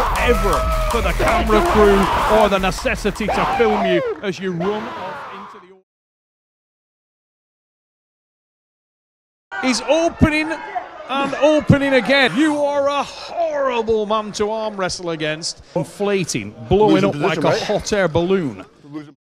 ever for the camera crew or the necessity to film you as you run off into the... He's opening and opening again. You are a horrible man to arm wrestle against. Inflating, blowing up like a hot air balloon.